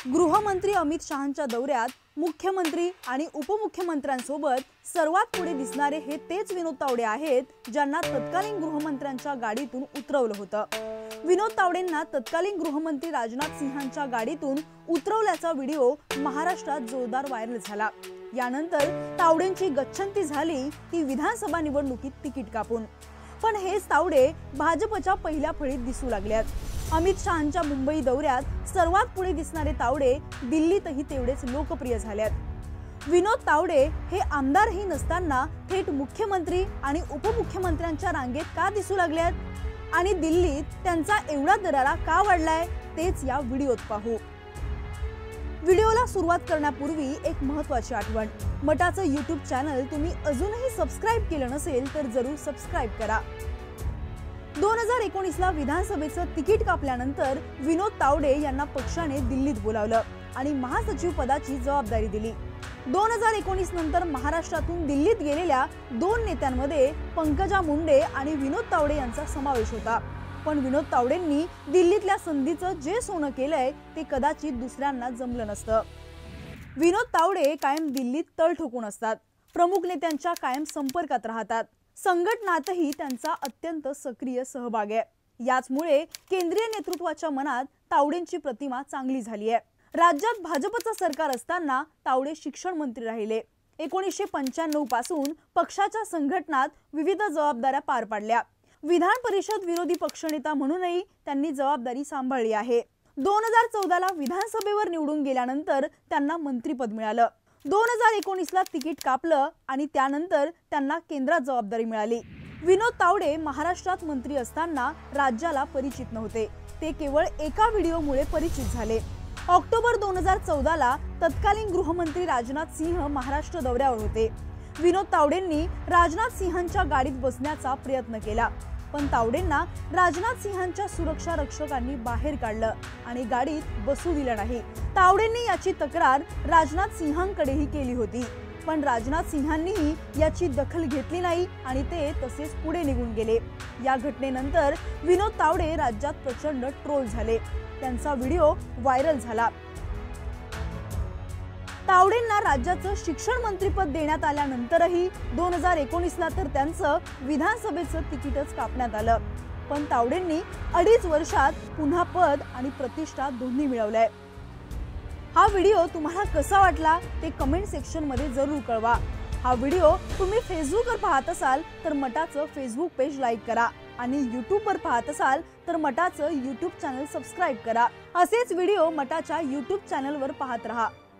गृहमंत्री अमित शहांच्या दौऱ्यात मुख्यमंत्री आणि उपमुख्यमंत्र्यांसोबत सर्वात पुढे दिसणारे हे तेच विनोद तावडे आहेत, ज्यांना तत्कालीन गृहमंत्र्यांच्या गाडीतून उतरवलं होतं। विनोद तावडेंना तत्कालीन गृहमंत्री राजनाथ सिंहांच्या गाडीतून उतरवल्याचा व्हिडिओ महाराष्ट्रात जोरदार व्हायरल झाला। यानंतर तावडेंची गच्छंती झाली ती विधानसभा निवडणुकीत तिकीट कापून। पण हेच तावडे भाजपच्या पहिल्या फळीत दिसू लागल्यात। अमित शहांच्या मुंबई दौऱ्यात सर्वात पुढे दिसणारे तावडे दिल्लीतही तेवढेच लोकप्रिय झालेत। विनोद तावडे हे आमदारही नसताना थेट मुख्यमंत्री आणि उपमुख्यमंत्र्यांच्या रांगेत का दिसू लागल्यात आणि दिल्लीत त्यांचा एवढा दरारा का वाढलाय तेच या व्हिडिओत पाहू। व्हिडिओला सुरुवात करण्यापूर्वी एक महत्त्वाची आठवण, मटाचं YouTube चॅनल तुम्ही अजूनही सबस्क्राइब केलं नसेल तर जरूर सबस्क्राइब करा। 2019 ला विधानसभेचं तिकीट कापल्यानंतर विनोद तावडे यांना पक्षाने दिल्लीत बोलावलं आणि महासचिव पदाची जबाबदारी दिली। 2019 नंतर महाराष्ट्रातून दिल्लीत गेलेल्या दोन नेत्यांमध्ये पंकजा मुंडे आणि विनोद तावडे यांचा समावेश होता। पण विनोद तावडेंनी दिल्लीतल्या संधीचं जे सोनं केलंय ते कदाचित दुसऱ्यांना जमलं नसतं। विनोद तावडे कायम दिल्लीत तळ ठोकून असतात, प्रमुख नेत्यांच्या कायम संपर्कात राहतात, संघटनातही त्यांचा अत्यंत सक्रिय सहभाग आहे। याचमुळे केंद्रीय नेतृत्वाच्या मनात तावडेंची प्रतिमा चांगली झाली आहे। राज्यात भाजपचं सरकार असताना तावडे शिक्षण मंत्री राहिले। 1995 पासून पक्षाच्या संघटनात विविध जबाबदाऱ्या पार पाडल्या। विधान परिषद विरोधी पक्षनेता म्हणूनही त्यांनी जबाबदारी सांभाळली आहे। 2014 ला विधानसभेवर निवडून गेल्यानंतर त्यांना मंत्रिपद मिळालं। 2019 ला तिकीट कापलं आणि त्यानंतर त्यांना केंद्रात जबाबदारी मिळाली। विनोद तावडे महाराष्ट्रात मंत्री असताना राज्याला परिचित नव्हते, ते केवळ एका व्हिडिओमुळे परिचित झाले। ऑक्टोबर 2014 ला तत्कालीन गृहमंत्री राजनाथ सिंह महाराष्ट्र दौऱ्यावर होते। विनोद तावडेंनी राजनाथ सिंहांच्या गाडीत बसण्याचा प्रयत्न केला, पण तावडेंना राजनाथ सिंहांच्या सुरक्षा रक्षकांनी बाहेर काढलं आणि गाडीत बसू दिलं नाही। तावडेंनी याची तक्रार राजनाथ सिंहांकडेही केली होती, पण राजनाथ सिंहांनीही याची दखल घेतली नाही आणि ते तसेच पुढे निघून गेले। या घटनेनंतर विनोद तावडे राज्यात प्रचंड ट्रोल झाले, त्यांचा व्हिडिओ व्हायरल झाला। तावडेंना राज्याचं शिक्षण मंत्रीपद देण्यात आल्यानंतरही 2019 ला तर त्यांचं विधानसभेचं तिकीटच कापण्यात आलं। पण तावडेंनी 2.5 वर्षात पुन्हा पद आणि प्रतिष्ठा दोन्ही मिळवलंय। हा व्हिडिओ तुम्हाला कसा वाटला ते कमेंट सेक्शन मध्ये जरूर कळवा। हा व्हिडिओ तुम्ही फेसबुकवर पाहत असाल तर मटाचं फेसबुक पेज लाईक करा आणि यूट्यूबवर पाहत असाल तर मटाचं यूट्यूब चॅनल सबस्क्राइब करा। असेच व्हिडिओ मटाच्या यूट्यूब चॅनलवर पाहत रहा।